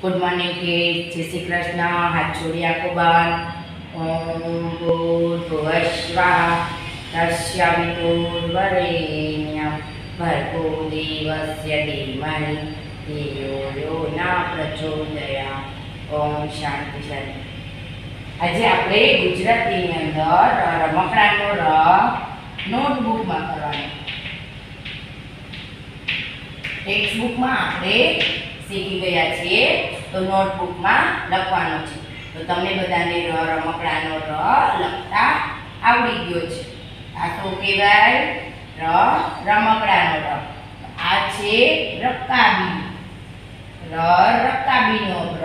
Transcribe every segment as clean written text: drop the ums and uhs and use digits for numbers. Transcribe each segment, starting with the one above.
Good morning kids, જય શ્રી કૃષ્ણ. હાથ જોડી આંખો બંધ. ઓમ ભૂર્ભુવઃ તસ્ય વિતુર્વરેણ્યં ભર્ગો દેવસ્ય ધીમહિ ધિયો યો ન પ્રચોદયાત. ઓમ શાંતિ શાંતિ. આજે આપણે ગુજરાતીની અંદર રમકડાનો ર નોટબુકમાં કરવાનો. ટેક્સ્ટ બુકમાં આપણે શીખી ગયા છીએ, તો નોટબુકમાં લખવાનો છે. તો તમને બધાને રમકડાનો ર લખતા આવડી ગયો છે. આ તો કહેવાય રમકડાનો ર. આ છે રકાબી. રકાબીનો ર.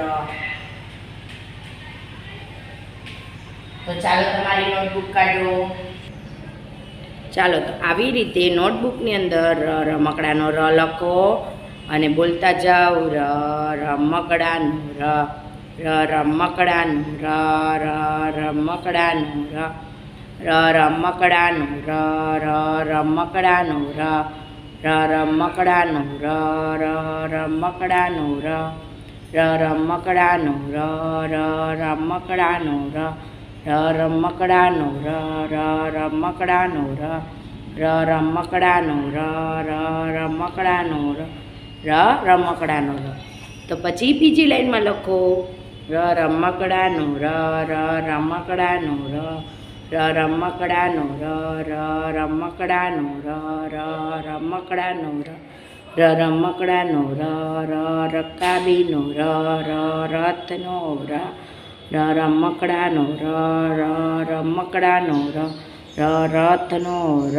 તો ચાલો તમારી નોટબુક કાઢો. ચાલો, તો આવી રીતે નોટબુકની અંદર રમકડાનો ર લખો અને બોલતા જાઓ. રમકડાનું ર. રમકડાનું ર. રમકડાનું ર. રમકડાનું ર. રમકડાનું ર. રમકડાનું ર. રમકડાનું ર. રમકડાનું ર. રમકડાનું ર. રમકડાનું ર. રમકડાનું ર. રમકડાનું ર. રમકડાનું ર. રમકડાનું ર. તો પછી બીજી લાઈનમાં લખો. રમકડાનું ર. રમકડાનું ર. રમકડાનું ર. રમકડાનું ર. રમકડાનું ર. રમકડાનું ર. રકાબીનું ર. રથનો ર. રમકડાનું ર. રમકડાનું ર. રથનો ર.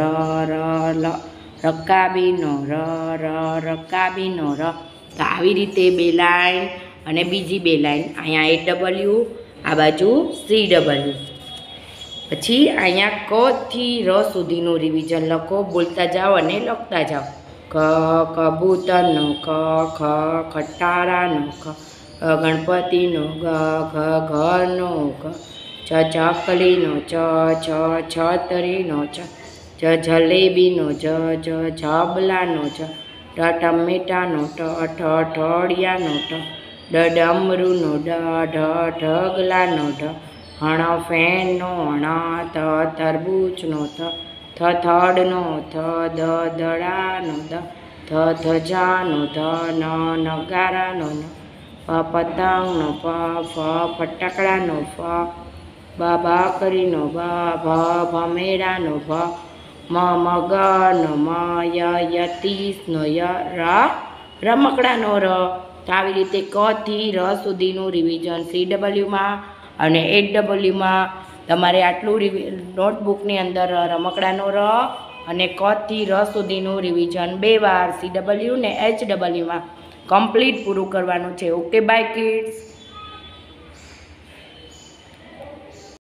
રકાબીનો ર. રકાબીનો ર. તો આવી રીતે બે લાઈન અને બીજી બે લાઈન. અહીંયા AW, આ બાજુ CW. પછી અહીંયા ક થી ર સુધીનું રિવિઝન લખો. બોલતા જાઓ અને લખતા જાઓ. કબૂતરનો ક. ખટારાનો ખ. ગણપતિનો ગ. ઘરનો ગ. ચકલીનો ચ. છતરીનો ચ. જલેબીનો જ. જબલાનો જ. ટમેટાનો ટ. ઠળિયાનો ટ. ડમરૂનો ડ. ઢગલાનો ઢ. ફેનનો ણ. તરબૂચનો થ. થડનો થ. દડાનો દ. ધજાનો ધ. નગારાનો ન. પતંગનો પ. ફટાકડાનો ફ. બાકરીનો બ. ભમેડાનો ભ. મગરનો મ. યતીશનો ય. રમકડાનો ર. તો આવી રીતે ક થી ર સુધીનું રિવિઝન CWમાં અને AWમાં. તમારે આટલું નોટબુકની અંદર રમકડાનો ર અને ક થી ર સુધીનું રિવિઝન 2 વાર CW ને HWમાં કમ્પ્લીટ પૂરું કરવાનું છે. Okay, bye kids.